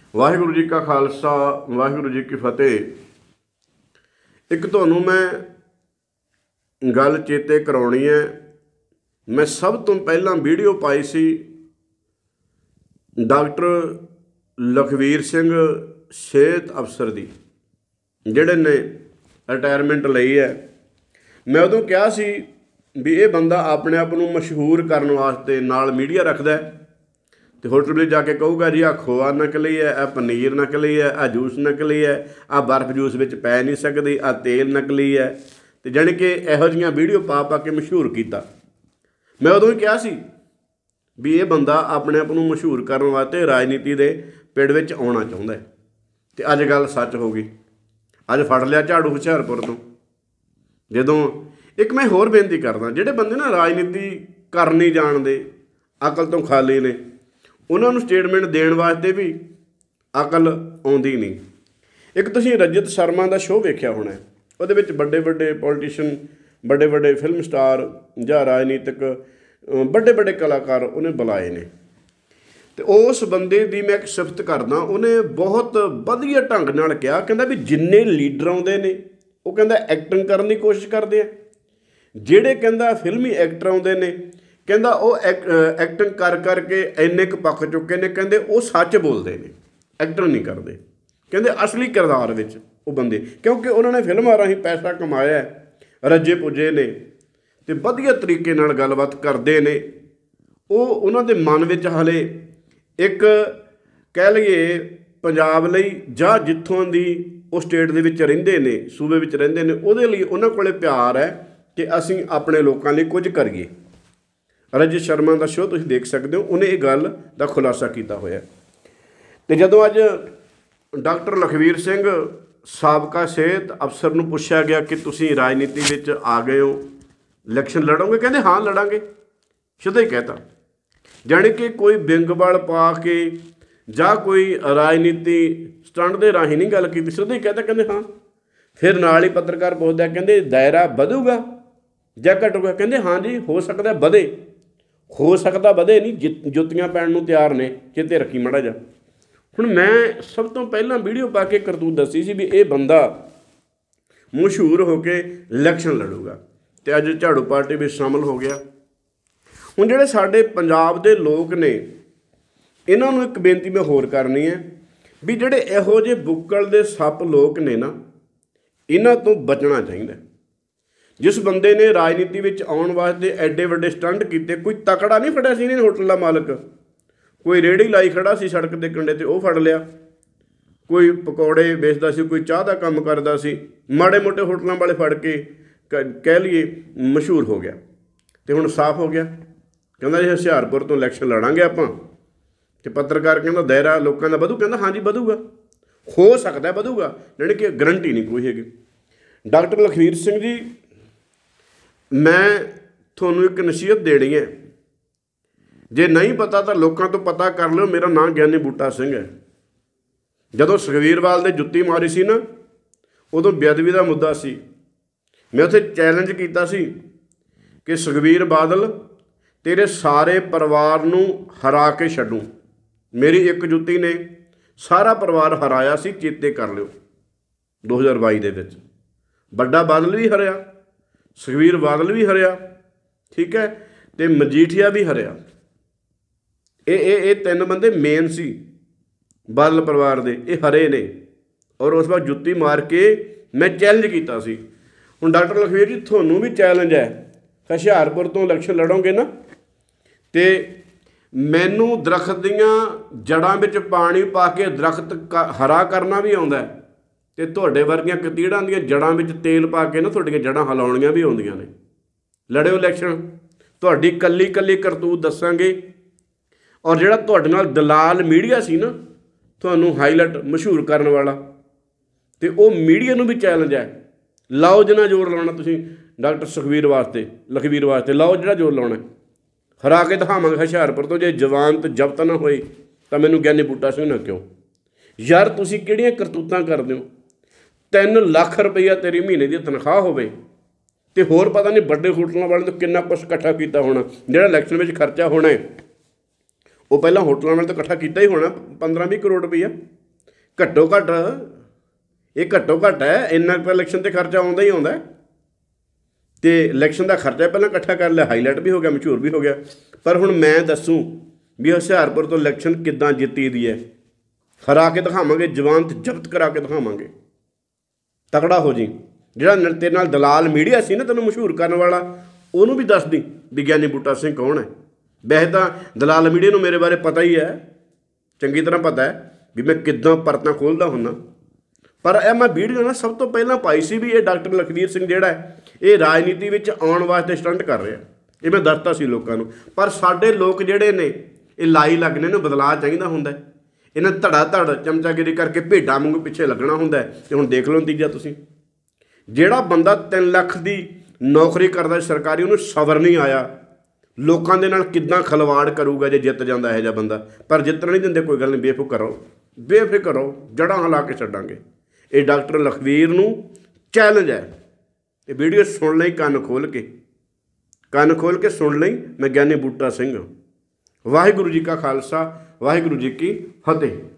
वाहिगुरू जी का खालसा वाहिगुरू जी की फतेह। एक तुहानूं मैं गल चेते कराउणी है। मैं सब तो पहला वीडियो पाई सी डॉक्टर लखवीर सिंह सेहत अफसर दी, जिहड़े ने रिटायरमेंट लई है। मैं उदों कहा सी भी ये बंदा अपने आप नूं मशहूर करने वास्ते नाल मीडिया रखदा है तो होटल में जाके कहूगा जी आ खोआ नकली है, आ पनीर नकली है, आ जूस नकली है, आ बर्फ जूस में पै नहीं सकती, आ तेल नकली है। तो जानी कि इहो जिहियां वीडियो पा पा के मशहूर किया। मैं उदों ही कहा सी भी ये बंदा अपने आप नूं मशहूर करने वास्ते राजनीति के पिड़ विच आउणा चाहुंदा है। तो अज गल सच हो गई। अज फड़ लिया झाड़ू हुशियारपुर तो। जदों एक मैं होर बेनती करदा, जिहड़े बंदे ना राजनीति कर नहीं जाणदे, अकल तो खाली ने, उन्होंने स्टेटमेंट देने वास्ते भी अकल आउंदी नहीं। एक तुसीं रजत शर्मा का शो वेख्या होना, उहदे विच बड़े बड़े पॉलिटिशियन, बड़े बड़े फिल्म स्टार जां राजनीतिक बड़े बड़े कलाकार उन्हें बुलाए ने। तो उस बंदे की मैं एक सिफत करदा, उन्हें बहुत वधिया ढंग नाल कहा, कहंदा भी जिन्ने लीडर आउंदे ने वो कहंदा एक्टिंग करने की कोशिश करते हैं, जिहड़े कहंदा फिल्मी एक्टर आउंदे ने कहंदा वो एक्टिंग कर करके इन्ने क पक चुके ने, कहंदे वो सच बोलते हैं, एक्टर नहीं करते, कहंदे असली किरदार विच वो बंदे, क्योंकि उन्होंने फिल्मां राहीं पैसा कमाया, रजे पुजे ने ते वधिया तरीके नाल गलबात करते ने। वो उन्हां दे मन विच हले एक कह लईए पंजाब लई जां जित्थों दी वो स्टेट दे विच रहिंदे ने, सूबे विच रहिंदे ने, उहदे लई उन्हां कोले प्यार है कि असीं अपने लोकां लई कुछ करिए। रजत शर्मा का शो तुसीं देख सकते हो, उन्हें इह गल दा खुलासा किया होया। तो जदों अज डॉक्टर लखवीर सिंह साबका सेहत अफसर नूं पुछया गया कि तुसीं राजनीति विच आ गए हो, इलैक्शन लड़ोगे, कहंदे हाँ लड़ांगे, सीधा ही कहता। जानी कि कोई विंग बल पा के जां कोई राजनीति स्टंट दे राहीं नहीं गल कीती, सीधा ही कहता, कहंदे हाँ। फिर नाल ही पत्रकार पुछदा, कहंदे दायरा वधूगा जां घटूगा, कहंदे हाँ जी हो सकदा वधे, हो सकता वधे नहीं, जुत्तियां पैण नूं तैयार ने, चेते रखी माड़ा जा। हुण मैं सब तो पहला वीडियो पा के करतूत दसी सी भी ये बंदा मशहूर होके इलैक्शन लड़ूगा, तो अज झाड़ू पार्टी में शामिल हो गया। हुण जिहड़े साडे पंजाब दे लोग ने, इन्हां नूं एक बेनती मैं होर करनी है भी जिहड़े इहो ਜਿਹੇ बुक्कल दे सप लोग ने ना, इन्हां तो बचना चाहिए। जिस बंदे ने राजनीति में आने वास्ते एडे वड्डे स्टंट किए, कोई तकड़ा नहीं फड़िया सी इन्हें, होटल का मालक कोई रेहड़ी लाई खड़ा सी सड़क के कंढे ते वो फड़ लिया, कोई पकौड़े बेचता सी, कोई चाह का काम करता सी, माड़े मोटे होटलों वाले फड़ के कह लीए मशहूर हो गया। तो हुण साफ हो गया, कहंदा जी हुशियारपुर तो इलैक्शन लड़ांगे आपां। तो पत्रकार कहंदा दायरा लोगों का वधू, कहंदा हाँ जी वधूगा, हो सकता वधूगा, जानी कि गारंटी नहीं कोई हैगी। डॉक्टर लखवीर सिंह जी, मैं थोनों एक नसीहत देनी है, जे नहीं पता तो लोगों तो पता कर लो, मेरा नाम ज्ञानी बूटा सिंह है। जदों सुखवीरवाल ने जुत्ती मारी सी ना, उदों बेअदबी का मुद्दा सी, मैं उत्थे चैलेंज किया सी कि सुखवीर बादल तेरे सारे परिवार नूं हरा के छड्डूं। मेरी एक जुत्ती ने सारा परिवार हराया सी, चेते कर लिओ 2022 दे विच। बड़ा बादल भी हरिया, सुखवीर बादल भी हरिया, ठीक है, तो मजीठिया भी हरिया। ये तीन बंदे मेन सी बादल परिवार दे, ये हरे ने। और उस वक्त जुत्ती मार के मैं चैलेंज किया सी। हुण डॉक्टर लखवीर जी थोनों भी चैलेंज है, हुशियारपुर तो इलैक्शन लड़ोगे ना, तो मैनू दरख्त दियां जड़ां विच पानी पा के दरख्त हरा करना भी आउंदा है, तो तुहाडे वर्गियां कतीड़ां दियां जड़ां विच तेल पा के ना तुहाडीआं जड़ां हिलाउणीआं भी आउंदियां ने। लड़िओ इलैक्शन, तुहाडी कल्ली कल्ली करतूत दस्सांगे। और जिहड़ा तुहाडे नाल दलाल मीडिया सी ना, तुहानूं हाईलाइट मशहूर करने वाला, तो वो मीडिया नूं भी चैलेंज है, लाओ जिन्ना जोर लाउणा तुसीं डॉक्टर सुखवीर वास्ते, लखवीर वास्ते लाओ जिहड़ा जोर लाउणा, हरा के दिखावांगे हुशियारपुर तो। जे जवानत जब्त ना होई तो मैनूं ज्ञानी बूटा सिंह ना क्यों यार, तुसीं किहड़ियां करतूतां करदे हो। 3 लाख रुपया तेरी महीने की तनख्वाह होवे, तो होर पता नहीं बड़े होटलों वाले तो कितना कुछ इकट्ठा किया होना, जिहड़ा इलैक्शन में खर्चा होना है वो पहला होटलों वाले तो इकट्ठा किया ही होना 15-20 करोड़ रुपया। ਘੱਟੋ ਘੱਟ ਇਹ ਘੱਟੋ ਘੱਟ ਹੈ, ਇੰਨਾ ਕੁ ਇਲੈਕਸ਼ਨ 'ਤੇ ਖਰਚਾ ਆਉਂਦਾ ਹੀ ਆਉਂਦਾ। ਅਤੇ ਇਲੈਕਸ਼ਨ ਦਾ ਖਰਚਾ ਪਹਿਲਾਂ ਇਕੱਠਾ ਕਰ ਲਿਆ, ਹਾਈਲਾਈਟ ਵੀ ਹੋ ਗਿਆ, ਮਸ਼ਹੂਰ ਵੀ ਹੋ ਗਿਆ। ਪਰ ਹੁਣ ਮੈਂ ਦੱਸੂੰ ਵੀ ਹੁਸ਼ਿਆਰਪੁਰ ਤੋਂ ਇਲੈਕਸ਼ਨ ਕਿੱਦਾਂ ਜਿੱਤੀ ਦੀ ਹੈ, ਹਰਾ ਕੇ ਦਿਖਾਵਾਂਗੇ, ਜ਼ਮਾਨਤ ਜ਼ਬਤ ਕਰਾ ਕੇ ਦਿਖਾਵਾਂਗੇ। ਤਕੜਾ ਹੋ ਜੀ। ਜਿਹੜਾ ਤੇਰੇ ਨਾਲ ਦਲਾਲ ਮੀਡੀਆ ਸੀ ਨਾ ਤੈਨੂੰ ਮਸ਼ਹੂਰ ਕਰਨ ਵਾਲਾ, ਉਹਨੂੰ ਵੀ ਦੱਸ ਦੀ ਵੀ ਗਿਆਨੀ ਬੂਟਾ ਸਿੰਘ ਕੌਣ ਹੈ। ਵੈਸੇ ਤਾਂ ਦਲਾਲ ਮੀਡੀਆ ਨੂੰ ਮੇਰੇ ਬਾਰੇ ਪਤਾ ਹੀ ਹੈ, ਚੰਗੀ ਤਰ੍ਹਾਂ ਪਤਾ ਹੈ ਵੀ ਮੈਂ ਕਿੱਦਾਂ ਪਰਤਾਂ ਖੋਲ੍ਹਦਾ ਹੁੰਦਾ। ਪਰ ਇਹ ਮੈਂ ਵੀਡੀਓ ਨਾ ਸਭ ਤੋਂ ਪਹਿਲਾਂ ਪਾਈ ਸੀ ਵੀ ਇਹ ਡਾਕਟਰ ਲਖਵੀਰ ਸਿੰਘ ਜਿਹੜਾ ਹੈ ਇਹ ਰਾਜਨੀਤੀ ਵਿੱਚ ਆਉਣ ਵਾਸਤੇ ਸਟੰਟ ਕਰ ਰਿਹਾ। ਇਹ ਮੈਂ ਦੱਸਤਾ ਸੀ ਲੋਕਾਂ ਨੂੰ। ਪਰ ਸਾਡੇ ਲੋਕ ਜਿਹੜੇ ਨੇ ਇਹ ਲਾਈ ਲੱਗਣੇ ਨੂੰ ਬਦਲਾਅ ਚਾਹੀਦਾ ਹੁੰਦਾ। ਇਹਨਾਂ ਧੜਾ ਧੜ ਚਮਚਾਗਿਰੀ ਕਰਕੇ ਭੇਡਾਂ ਵਾਂਗੂ ਪਿੱਛੇ ਲੱਗਣਾ ਹੁੰਦਾ। ਅਤੇ ਹੁਣ ਦੇਖ ਲਓ ਨਤੀਜਾ ਤੁਸੀਂ। ਜਿਹੜਾ ਬੰਦਾ 3 ਲੱਖ ਦੀ ਨੌਕਰੀ ਕਰਦਾ ਸਰਕਾਰੀ, ਉਹਨੂੰ ਸਬਰ ਨਹੀਂ ਆਇਆ ਲੋਕਾਂ ਦੇ ਨਾਲ ਕਿੱਦਾਂ ਖਲਵਾੜ ਕਰੂਗਾ ਜੇ ਜਿੱਤ ਜਾਂਦਾ ਇਹੋ ਜਿਹਾ ਬੰਦਾ। ਪਰ ਜਿੱਤਣ ਨਹੀਂ ਦਿੰਦੇ, ਕੋਈ ਗੱਲ ਨਹੀਂ, ਬੇਫਿਕਰ ਰਹੋ, ਬੇਫਿਕਰ ਰਹੋ, ਜੜ੍ਹਾਂ ਹਿਲਾ ਕੇ ਛੱਡਾਂਗੇ। ਇਹ ਡਾਕਟਰ ਲਖਵੀਰ ਨੂੰ ਚੈਲੰਜ ਹੈ। ਇਹ ਵੀਡੀਓ ਸੁਣ ਲਈ ਕੰਨ ਖੋਲ੍ਹ ਕੇ ਸੁਣ ਲਈ। ਮੈਂ ਗਿਆਨੀ ਬੂਟਾ ਸਿੰਘ। ਵਾਹਿਗੁਰੂ ਜੀ ਕਾ ਖਾਲਸਾ, ਵਾਹਿਗੁਰੂ ਜੀ ਕੀ ਫਤਿਹ।